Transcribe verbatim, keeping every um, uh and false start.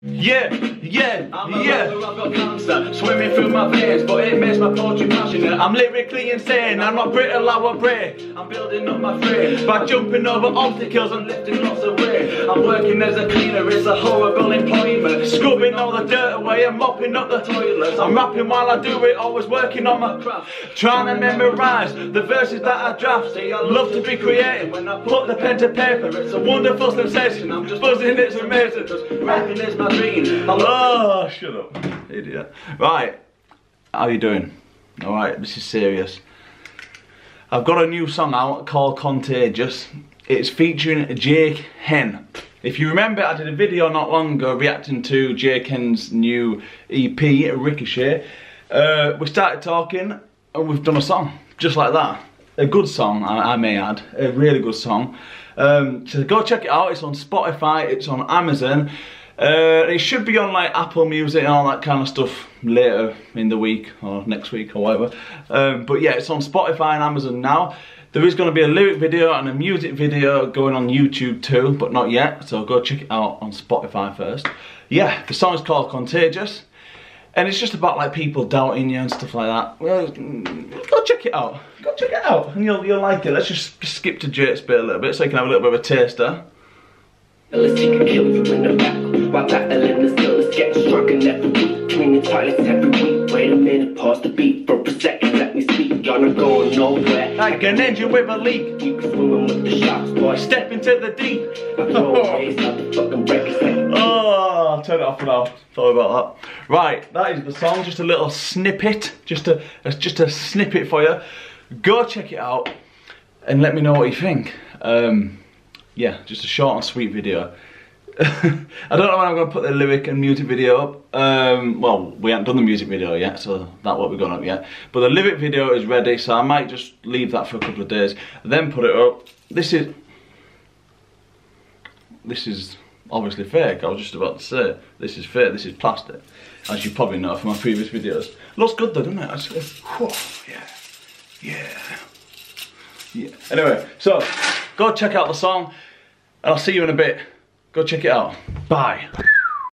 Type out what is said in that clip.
Yeah, yeah, I'm a yeah. roller, I've got cancer swimming through my veins, but it makes my poetry passionate. I'm lyrically insane, I'm not brittle, I will break. I'm building up my frame By jumping over obstacles and lifting lots of weight. I'm working as a cleaner, it's a horrible employment. scrubbing all the dirt away and mopping up the toilets. I'm rapping while I do it, always working on my craft. Trying to memorise the verses that I draft. See, I Love to be creative, when I put the pen to paper. It's a wonderful sensation, I'm just buzzing, it's amazing. Rapping is my dream. I love Oh, shut up, idiot. Right, how you doing? Alright, this is serious. I've got a new song out called Contagious. It's featuring Jake Henn. If you remember, I did a video not long ago reacting to Jake Henn's new E P, Ricochet. Uh, we started talking and we've done a song, just like that. A good song, I, I may add, a really good song. Um, so go check it out, it's on Spotify, it's on Amazon. Uh, it should be on like Apple Music and all that kind of stuff later in the week or next week or whatever. Um, but yeah, it's on Spotify and Amazon now. There is going to be a lyric video and a music video going on YouTube too, but not yet. So go check it out on Spotify first. Yeah, the song is called Contagious. And it's just about like people doubting you and stuff like that. Well, go check it out. Go check it out and you'll, you'll like it. Let's just skip to Jake's bit a little bit so you can have a little bit of a taster. Let's take a kill you in the back while battling the skills, getting stronger every week, cleaning toilets every week. Wait a minute, pause the beat for a second, let me speak. You're not going nowhere Like an engine with a leak. Keep swimming with the sharks, boy. Step into the deep. I throw away the fucking records like Oh, I'll turn it off now. Sorry about that. Right, that is the song. Just a little snippet. Just a, just a snippet for you. Go check it out and let me know what you think. Um, yeah, just a short and sweet video. I don't know when I'm going to put the lyric and music video up. Um, well, we haven't done the music video yet, so that's what we've got up yet. But the lyric video is ready, so I might just leave that for a couple of days, then put it up. This is... This is obviously fake, I was just about to say. This is fake, this is plastic. As you probably know from my previous videos. Looks good though, doesn't it, actually? Whew, yeah. Yeah. Yeah. Anyway, so, go check out the song, and I'll see you in a bit. Go check it out. Bye.